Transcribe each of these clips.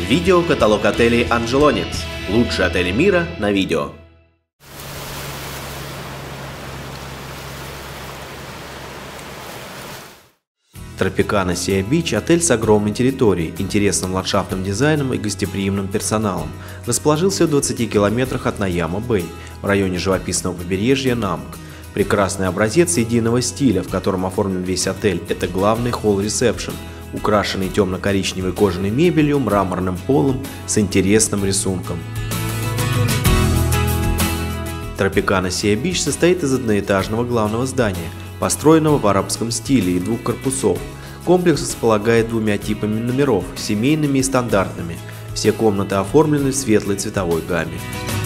Видео каталог отелей Angelonix. Лучшие отели мира на видео. Tropicana Sea Beach – отель с огромной территорией, интересным ландшафтным дизайном и гостеприимным персоналом. Расположился в 20 километрах от Наяма-Бэй, в районе живописного побережья Намк. Прекрасный образец единого стиля, в котором оформлен весь отель – это главный холл-ресепшн, украшенный темно-коричневой кожаной мебелью, мраморным полом с интересным рисунком. Tropicana Sea Beach состоит из одноэтажного главного здания, построенного в арабском стиле, и двух корпусов. Комплекс располагает двумя типами номеров – семейными и стандартными. Все комнаты оформлены в светлой цветовой гамме.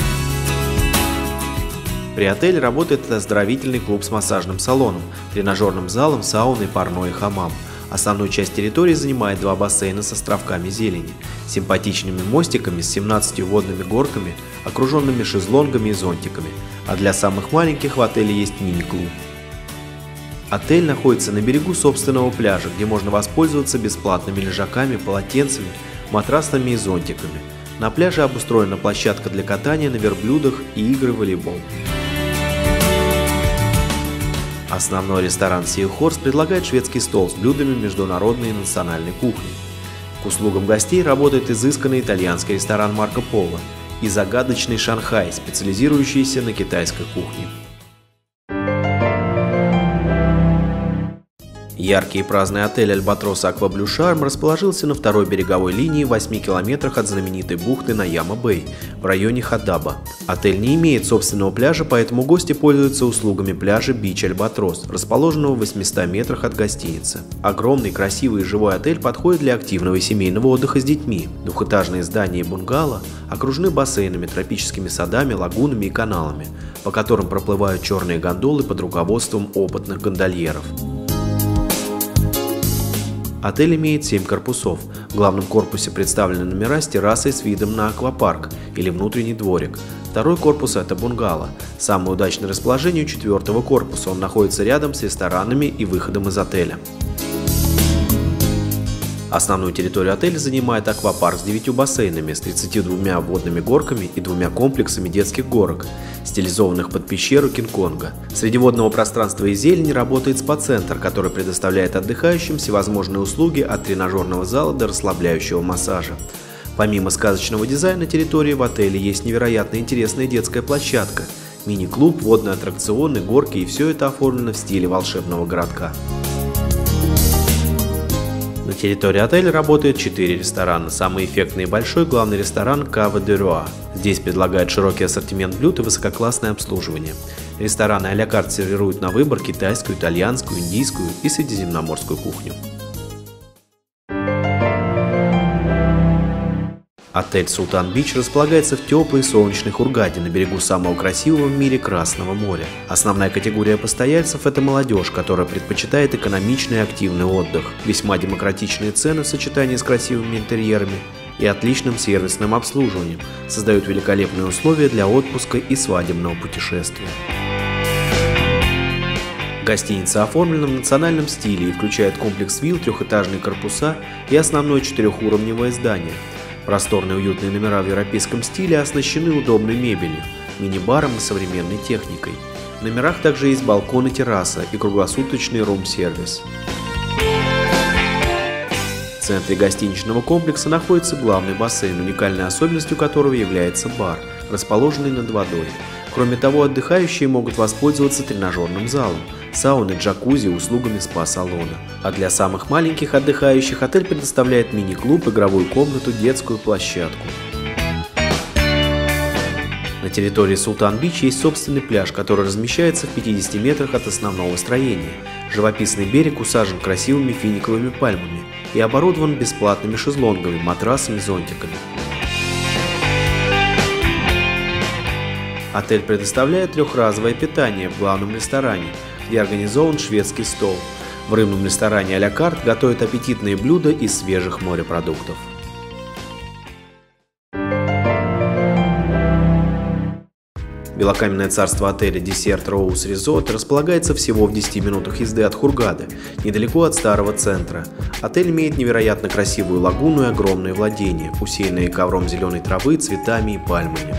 При отеле работает оздоровительный клуб с массажным салоном, тренажерным залом, сауной, парной и хамам. Основную часть территории занимает два бассейна с островками зелени, симпатичными мостиками с 17 водными горками, окруженными шезлонгами и зонтиками, а для самых маленьких в отеле есть мини-клуб. Отель находится на берегу собственного пляжа, где можно воспользоваться бесплатными лежаками, полотенцами, матрасами и зонтиками. На пляже обустроена площадка для катания на верблюдах и игры в волейбол. Основной ресторан Sea Horse предлагает шведский стол с блюдами международной и национальной кухни. К услугам гостей работает изысканный итальянский ресторан Марко Поло и загадочный Шанхай, специализирующийся на китайской кухне. Яркий и праздный отель Альбатрос Аква Блю Шарм расположился на второй береговой линии в 8 километрах от знаменитой бухты Наяма-Бэй в районе Хадаба. Отель не имеет собственного пляжа, поэтому гости пользуются услугами пляжа Бич Альбатрос, расположенного в 800 метрах от гостиницы. Огромный, красивый и живой отель подходит для активного и семейного отдыха с детьми. Двухэтажные здания и бунгало окружены бассейнами, тропическими садами, лагунами и каналами, по которым проплывают черные гондолы под руководством опытных гондольеров. Отель имеет 7 корпусов. В главном корпусе представлены номера с террасой с видом на аквапарк или внутренний дворик. Второй корпус – это бунгало. Самое удачное расположение у 4-го корпуса. Он находится рядом с ресторанами и выходом из отеля. Основную территорию отеля занимает аквапарк с 9 бассейнами, с 32 водными горками и 2 комплексами детских горок, стилизованных под пещеру Кинг-Конга. Среди водного пространства и зелени работает спа-центр, который предоставляет отдыхающим всевозможные услуги от тренажерного зала до расслабляющего массажа. Помимо сказочного дизайна территории в отеле есть невероятно интересная детская площадка, мини-клуб, водные аттракционы, горки, и все это оформлено в стиле волшебного городка. На территории отеля работает 4 ресторана. Самый эффектный и большой главный ресторан Cava de Roi. Здесь предлагают широкий ассортимент блюд и высококлассное обслуживание. Рестораны а-ля карт сервируют на выбор китайскую, итальянскую, индийскую и средиземноморскую кухню. Отель Султан Бич располагается в теплой солнечной Хургаде на берегу самого красивого в мире Красного моря. Основная категория постояльцев – это молодежь, которая предпочитает экономичный и активный отдых, весьма демократичные цены в сочетании с красивыми интерьерами и отличным сервисным обслуживанием создают великолепные условия для отпуска и свадебного путешествия. Гостиница оформлена в национальном стиле и включает комплекс вилл, трехэтажные корпуса и основное 4-уровневое здание. Просторные уютные номера в европейском стиле оснащены удобной мебелью, мини-баром и современной техникой. В номерах также есть балкон и терраса и круглосуточный рум-сервис. В центре гостиничного комплекса находится главный бассейн, уникальной особенностью которого является бар, расположенный над водой. Кроме того, отдыхающие могут воспользоваться тренажерным залом, сауной, джакузи и услугами спа-салона. А для самых маленьких отдыхающих отель предоставляет мини-клуб, игровую комнату, детскую площадку. На территории Султан-Бич есть собственный пляж, который размещается в 50 метрах от основного строения. Живописный берег усажен красивыми финиковыми пальмами и оборудован бесплатными шезлонгами, матрасами, зонтиками. Отель предоставляет трехразовое питание в главном ресторане, где организован шведский стол. В рыбном ресторане а-ля карт готовят аппетитные блюда из свежих морепродуктов. Белокаменное царство отеля Desert Rose Resort располагается всего в 10 минутах езды от Хургады, недалеко от старого центра. Отель имеет невероятно красивую лагуну и огромные владения, усеянные ковром зеленой травы, цветами и пальмами.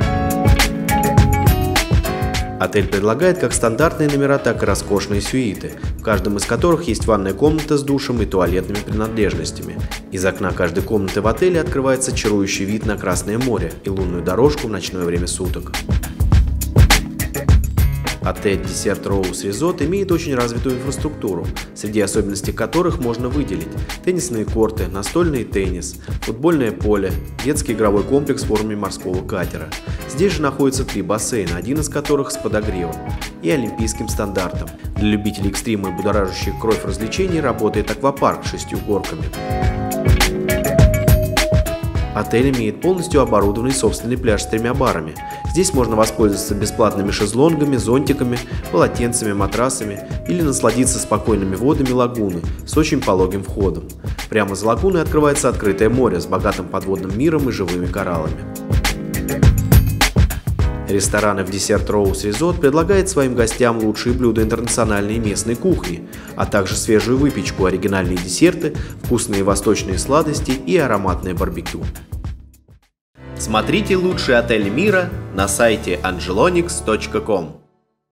Отель предлагает как стандартные номера, так и роскошные сюиты, в каждом из которых есть ванная комната с душем и туалетными принадлежностями. Из окна каждой комнаты в отеле открывается чарующий вид на Красное море и лунную дорожку в ночное время суток. Отель Desert Rose Resort имеет очень развитую инфраструктуру, среди особенностей которых можно выделить теннисные корты, настольный теннис, футбольное поле, детский игровой комплекс в форме морского катера. Здесь же находится 3 бассейна, один из которых с подогревом и олимпийским стандартом. Для любителей экстрима и будоражащих кровь развлечений работает аквапарк с 6 горками. Отель имеет полностью оборудованный собственный пляж с 3 барами. Здесь можно воспользоваться бесплатными шезлонгами, зонтиками, полотенцами, матрасами или насладиться спокойными водами лагуны с очень пологим входом. Прямо за лагуной открывается открытое море с богатым подводным миром и живыми кораллами. Рестораны в Desert Rose Resort предлагают своим гостям лучшие блюда интернациональной и местной кухни, а также свежую выпечку, оригинальные десерты, вкусные восточные сладости и ароматное барбекю. Смотрите лучшие отели мира на сайте angelonix.com.